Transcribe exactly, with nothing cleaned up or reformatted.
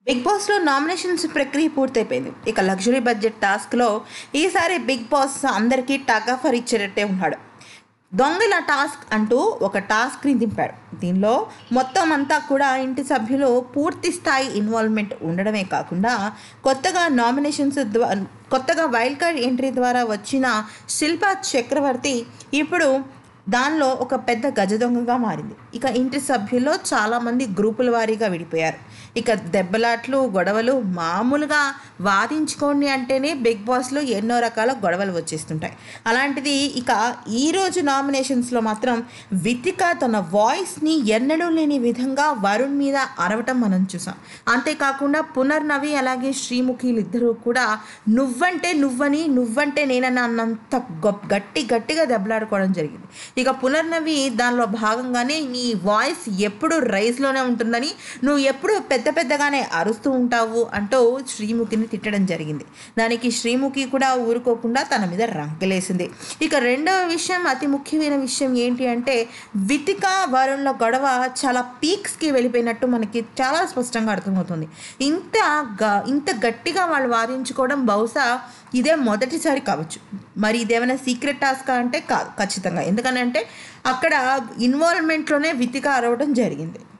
Big బాస్లో nominations ప్రక్రియ పూర్తయిపోయింది. ఇక లగ్జరీ బడ్జెట్ టాస్క్లో ఈసారి బిగ్ బాస్ అందరికీ టగ్ ఆఫర్ ఇచ్చేటట్టే ఉన్నాడు. దొంగల టాస్క్ అంటూ ఒక టాస్క్ని దింపాడు. దీనిలో మొత్తం అంతా కూడా ఇంటి సభ్యులు పూర్తి స్థాయి ఇన్వాల్వ్మెంట్ ఉండడమే కాకుండా కొత్తగా నామినేషన్స్ ద్వారా కొత్తగా వైల్డ్ కార్డ్ ఎంట్రీ ద్వారా వచ్చిన శిల్పా చక్రవర్తి ఇప్పుడు దానిలో ఒక పెద్ద గజ దొంగగా మారింది. ఇక ఇంటి సభ్యుల్లో చాలామంది గ్రూపుల వారీగా విడిపోయారు. ఇక దెబ్బలాట్లు, గొడవలు మామూలుగా వాదించుకోండి అంటేనే బిగ్ బాస్లో ఎన్నో రకాల గొడవలు వచ్చేస్తుంటాయి. అలాంటిది ఇక ఈరోజు నామినేషన్స్లో మాత్రం వితిక తన వాయిస్ని ఎన్నడూ లేని విధంగా వరుణ్ మీద అరవటం మనం చూసాం. అంతేకాకుండా పునర్నవి అలాగే శ్రీముఖిలు ఇద్దరూ కూడా నువ్వంటే నువ్వని నువ్వంటే నేనని అన్నంత గట్టి గట్టిగా దెబ్బలాడుకోవడం జరిగింది. ఇక పునర్నవి దానిలో భాగంగానే నీ వాయిస్ ఎప్పుడు రైజ్లోనే ఉంటుందని, నువ్వు ఎప్పుడు పెద్ద పెద్దగానే అరుస్తూ ఉంటావు అంటూ శ్రీముఖిని తిట్టడం జరిగింది. దానికి శ్రీముఖి కూడా ఊరుకోకుండా తన మీద రంకెలేసింది. ఇక రెండవ విషయం, అతి ముఖ్యమైన విషయం ఏంటి అంటే వితిక వరుణ్ల గొడవ చాలా పీక్స్కి వెళ్ళిపోయినట్టు మనకి చాలా స్పష్టంగా అర్థమవుతుంది. ఇంత గ ఇంత గట్టిగా వాళ్ళు వాదించుకోవడం బహుశా ఇదే మొదటిసారి కావచ్చు. మరి ఇదేమైనా సీక్రెట్ టాస్క్ అంటే కాదు ఖచ్చితంగా. ఎందుకనంటే అక్కడ ఇన్వాల్వ్మెంట్లోనే వితిక అరవడం జరిగింది.